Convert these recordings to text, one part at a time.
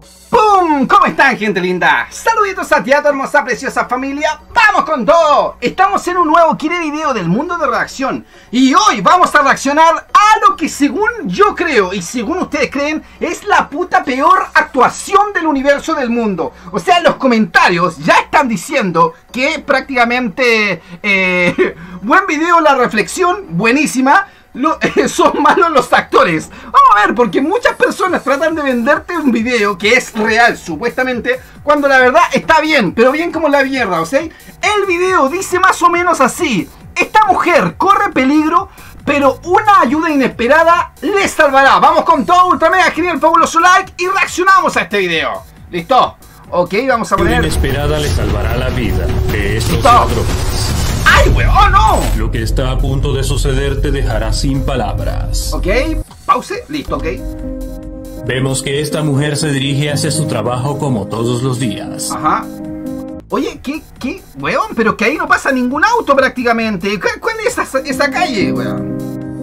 ¡Pum! ¿Cómo están, gente linda? Saluditos a ti, a tu hermosa, preciosa familia. ¡Vamos con todo! Estamos en un nuevo video del mundo de reacción. Y hoy vamos a reaccionar a lo que según yo creo y según ustedes creen es la puta peor actuación del universo del mundo. O sea, en los comentarios ya están diciendo que prácticamente buen video, la reflexión, buenísima. Son malos los actores. Vamos a ver, porque muchas personas tratan de venderte un video que es real, supuestamente, cuando la verdad está bien, pero bien como la mierda, ¿o sea? El video dice más o menos así: esta mujer corre peligro, pero una ayuda inesperada le salvará. Vamos con todo, ultra mega genial, fabuloso like y reaccionamos a este video. ¿Listo? Ok, vamos a poner... Ayuda inesperada le salvará la vida de estos ladrones. ¡Ay, weón, no! Lo que está a punto de suceder te dejará sin palabras. Ok, pause, listo, ok. Vemos que esta mujer se dirige hacia su trabajo como todos los días. Ajá. Oye, ¿qué? Weón, pero que ahí no pasa ningún auto prácticamente. ¿Cuál es esa calle, weón?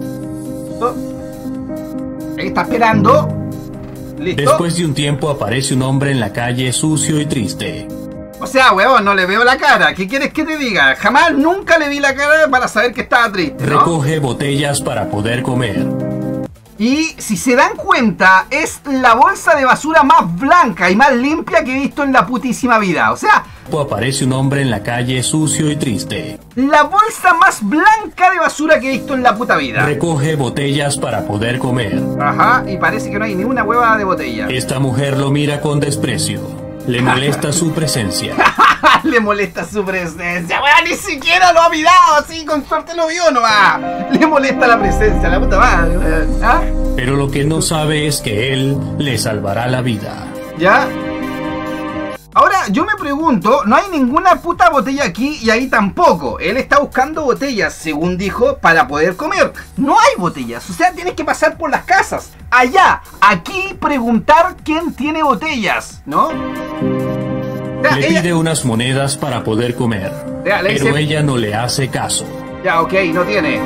Ahí está esperando. Listo. Después de un tiempo aparece un hombre en la calle sucio y triste. O sea, weón, no le veo la cara. ¿Qué quieres que te diga? Jamás, nunca le vi la cara para saber que estaba triste, ¿no? Recoge botellas para poder comer. Y si se dan cuenta, es la bolsa de basura más blanca y más limpia que he visto en la putísima vida. O sea... Aparece un hombre en la calle sucio y triste. La bolsa más blanca de basura que he visto en la puta vida. Recoge botellas para poder comer. Ajá, y parece que no hay ni una hueva de botella. Esta mujer lo mira con desprecio. Le molesta su presencia. Le molesta su presencia. Weón, ni siquiera lo ha mirado así, con suerte lo vio nomás. Le molesta la presencia, la puta madre, weón. ¿Ah? Pero lo que no sabe es que él le salvará la vida. ¿Ya? Ahora, yo me pregunto, no hay ninguna puta botella aquí y ahí tampoco. Él está buscando botellas, según dijo, para poder comer. No hay botellas, o sea, tienes que pasar por las casas. Allá, aquí, preguntar quién tiene botellas, ¿no? Le pide unas monedas para poder comer, pero ella no le hace caso. Ya, ok, no tiene.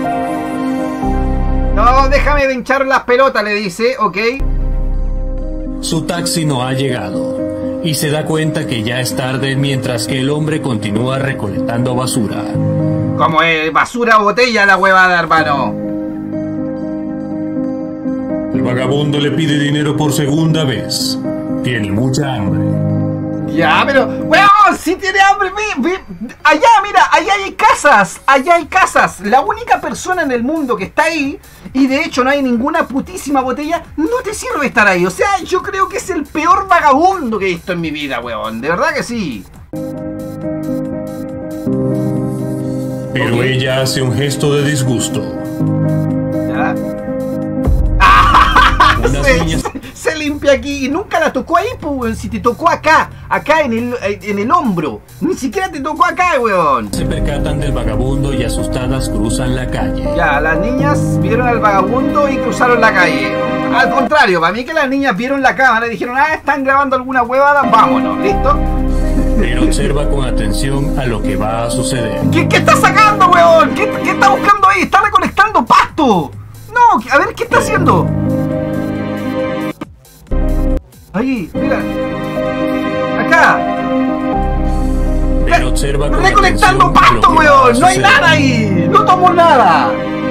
No, déjame de hinchar las pelotas, le dice, ok. Su taxi no ha llegado y se da cuenta que ya es tarde mientras que el hombre continúa recolectando basura. Como basura o botella la huevada, hermano. El vagabundo le pide dinero por segunda vez. Tiene mucha hambre. Ya, pero... ¡Weón! ¡Sí tiene hambre! Ve. Allá, mira, allá hay casas. Allá hay casas. La única persona en el mundo que está ahí, y de hecho no hay ninguna putísima botella, no te sirve estar ahí. O sea, yo creo que es el peor vagabundo que he visto en mi vida, weón. De verdad que sí. Pero ella hace un gesto de disgusto. Ya. Se limpia aquí y nunca la tocó ahí, pues, weón. Si te tocó acá en el hombro. Ni siquiera te tocó acá, weón. Se percatan del vagabundo y asustadas cruzan la calle. Ya, las niñas vieron al vagabundo y cruzaron la calle. Al contrario, para mí que las niñas vieron la cámara y dijeron, están grabando alguna huevada, vámonos, ¿listo? Pero observa con atención a lo que va a suceder. ¿Qué está sacando, weón? ¿Qué está buscando ahí? Está recolectando pasto. No, a ver, ¿qué está haciendo? Ahí, mira. Acá. Pero observa con recolectando pasto, weón. No hay nada ahí. No tomó nada.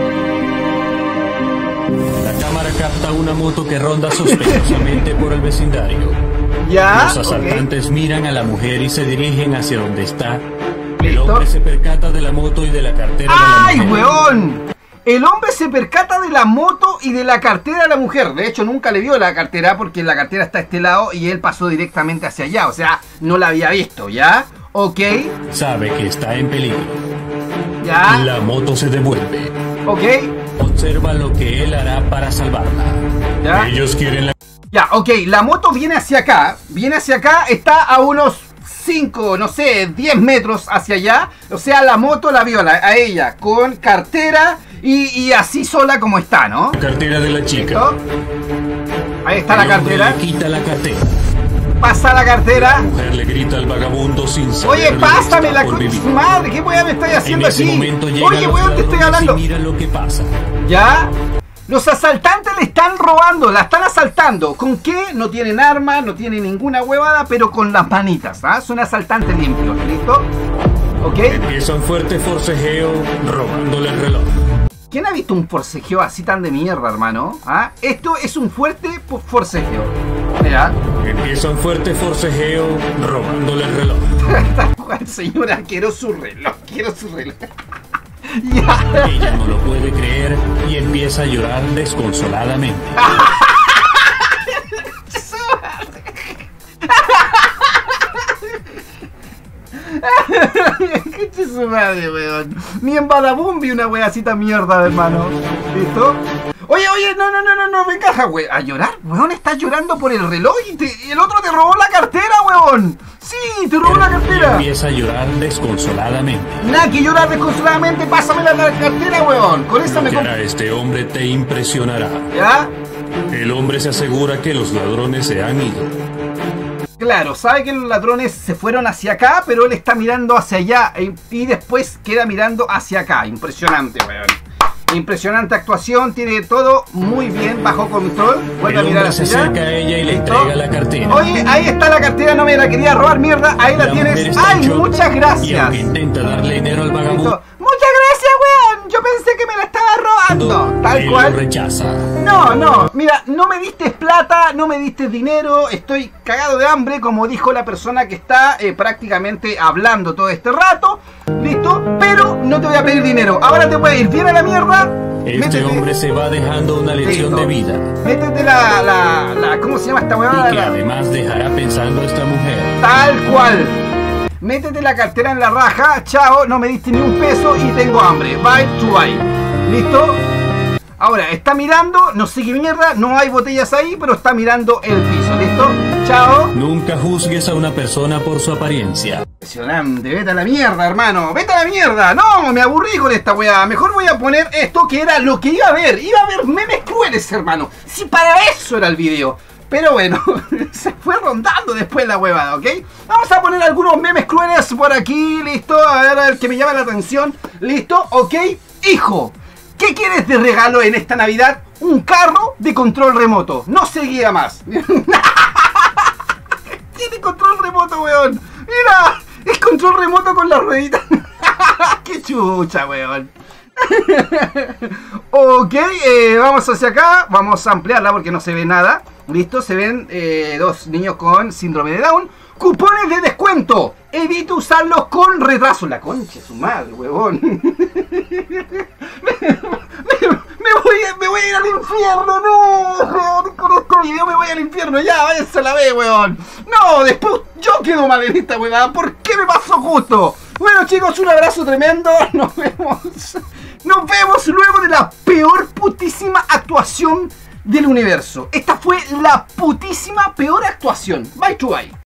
La cámara capta una moto que ronda sospechosamente por el vecindario. Ya. Los asaltantes miran a la mujer y se dirigen hacia donde está. El ¿listo? hombre se percata de la moto y de la cartera ¡ay, de la mujer. Weón! El hombre se percata de la moto y de la cartera de la mujer. De hecho, nunca le vio la cartera porque la cartera está a este lado y él pasó directamente hacia allá. O sea, no la había visto, ¿ya? Ok. Sabe que está en peligro. Ya. La moto se devuelve. Ok. Observa lo que él hará para salvarla. Ya. Ellos quieren la... Ya, ok. La moto viene hacia acá. Está a unos 5, no sé, 10 metros hacia allá. O sea, la moto la viola a ella con cartera y así sola como está, ¿no? Cartera de la chica. ¿Listo? Ahí está la cartera. Le quita la cartera. Pasa la cartera. La mujer le grita al vagabundo sin saber. Oye, pásame la madre, ¿qué weón me estoy haciendo aquí? Oye, weón, te estoy hablando. Mira lo que pasa. Ya. Los asaltantes le están robando, la están asaltando. ¿Con qué? No tienen armas, no tienen ninguna huevada, pero con las manitas, ¿ah? Son asaltantes limpios, ¿listo? ¿Ok? Empieza un fuerte forcejeo robándole el reloj. ¿Quién ha visto un forcejeo así tan de mierda, hermano? ¿Ah? Esto es un fuerte forcejeo. Mira. Empieza un fuerte forcejeo robándole el reloj. Señora, quiero su reloj, quiero su reloj. Ya. Ella no lo puede creer y empieza a llorar desconsoladamente. ¿Qué su madre, weón? Ni en Badabum vi una weacita mierda, hermano. ¿Listo? Oye, no, me encaja, weón. ¿A llorar? Weón, estás llorando por el reloj y el otro te robó la cartera, weón. Sí, te robó la cartera. Y empieza a llorar desconsoladamente. Nada que llorar desconsoladamente, pásame la cartera, weón. Con esa me Ya este hombre te impresionará. ¿Ya? El hombre se asegura que los ladrones se han ido. Claro, sabe que los ladrones se fueron hacia acá, pero él está mirando hacia allá y después queda mirando hacia acá. Impresionante, weón. Impresionante actuación, tiene todo muy bien bajo control. Vuelve a mirar hacia allá. Se acerca a ella y le entrega la cartera. Oye, ahí está la cartera, no me la quería robar, mierda. Ahí la tienes. ¡Ay, muchas gracias! Y aunque intenta darle dinero al vagabundo. ¡Muchas gracias, weón! Yo pensé que me la estaba robando. Tal cual. Lo rechaza. No, mira, no me diste plata, no me diste dinero, estoy cagado de hambre, como dijo la persona que está prácticamente hablando todo este rato, listo, pero no te voy a pedir dinero, ahora te voy a ir bien a la mierda. Este hombre se va dejando una lección de vida. Métete ¿cómo se llama esta huevada? Y que además dejará pensando a esta mujer. Tal cual. Métete la cartera en la raja, chao, no me diste ni un peso y tengo hambre, bye to bye, ¿listo? Ahora, está mirando, no sé qué mierda, no hay botellas ahí, pero está mirando el piso, ¿listo? Chao. Nunca juzgues a una persona por su apariencia. Impresionante, vete a la mierda, hermano, vete a la mierda. No, me aburrí con esta weá. Mejor voy a poner esto que era lo que iba a ver. Iba a ver memes crueles, hermano. Si para eso era el video. Pero bueno, se fue rondando después la huevada, ¿ok? Vamos a poner algunos memes crueles por aquí, listo. A ver, el que me llama la atención. Listo, ok. Hijo, ¿qué quieres de regalo en esta Navidad? Un carro de control remoto. No se guía más. Tiene control remoto, weón. Mira, es control remoto con las rueditas. Qué chucha, weón. Ok, vamos hacia acá. Vamos a ampliarla porque no se ve nada. Listo, se ven dos niños con síndrome de Down. Cupones de descuento. Evita usarlos con retraso. La concha de su madre, huevón. Me voy a ir al infierno, no. Con este video me voy al infierno. Ya, váyanse a la vez, huevón. No, después yo quedo mal en esta huevada. ¿Por qué me pasó justo? Bueno, chicos, un abrazo tremendo. Nos vemos. Nos vemos luego de la peor putísima actuación del universo. Esta fue la putísima peor actuación. Bye to bye.